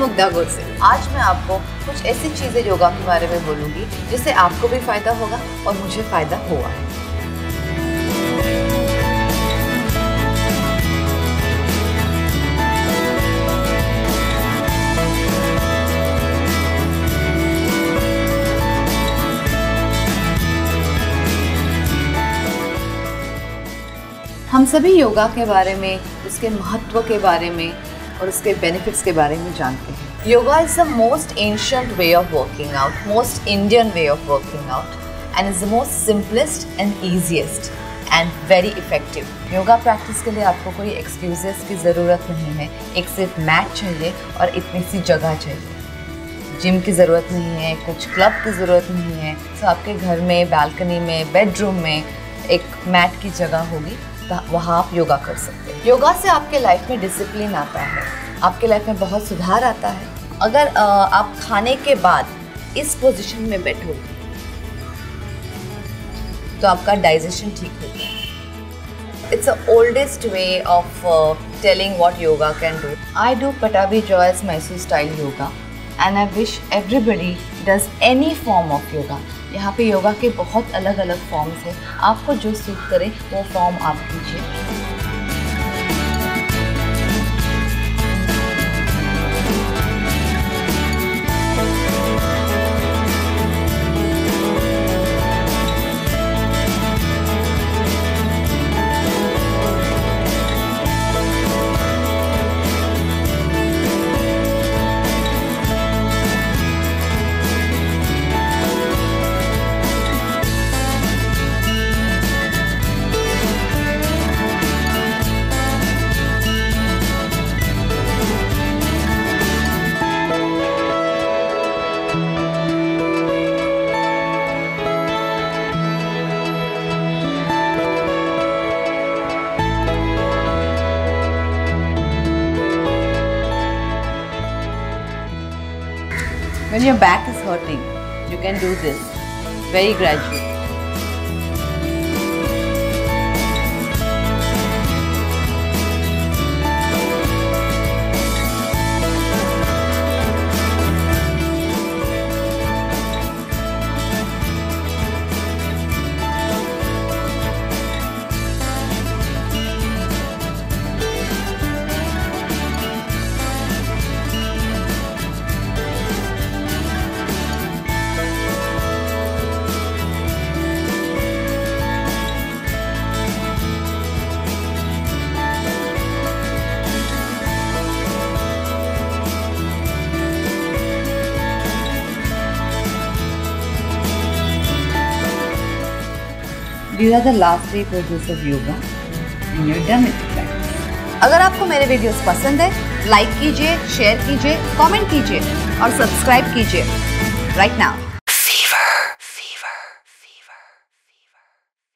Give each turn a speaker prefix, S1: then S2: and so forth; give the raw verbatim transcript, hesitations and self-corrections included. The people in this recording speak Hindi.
S1: मुग्धा गोडसे। आज मैं आपको कुछ ऐसी चीज़ें योगा के बारे में बोलूँगी जिससे आपको भी फ़ायदा होगा और मुझे फ़ायदा हुआ है। हम सभी योगा के बारे में, उसके महत्व के बारे में और उसके बेनिफिट्स के बारे में जानते हैं। Yoga is the most ancient way of working out, most Indian way of working out and is the most simplest and easiest and very effective. Yoga practice के लिए आपको कोई एक्सक्यूजेस की ज़रूरत नहीं है। एक सिर्फ मैट चाहिए और इतनी सी जगह चाहिए। जिम की ज़रूरत नहीं है, कुछ क्लब की ज़रूरत नहीं है। तो आपके घर में, बालकनी में, बेडरूम में एक मैट की जगह होगी, वहाँ आप योगा कर सकते हैं। योगा से आपके लाइफ में डिसिप्लिन आता है, आपके लाइफ में बहुत सुधार आता है। अगर आ, आप खाने के बाद इस पोजीशन में बैठो तो आपका डाइजेशन ठीक होता है। It's the oldest way of telling what yoga can do. I do Pattabhi Jois Mysore style yoga and I wish everybody does any form of yoga. यहाँ पे योगा के बहुत अलग अलग फॉर्म्स हैं, आपको जो सूट करे वो फॉर्म आप कीजिए। When your back is hurting, you can do this very gradually. These are the last three poses of yoga and you're done with the practice. अगर आपको मेरे वीडियोस पसंद है, लाइक कीजिए, शेयर कीजिए, कमेंट कीजिए और सब्सक्राइब कीजिए right now.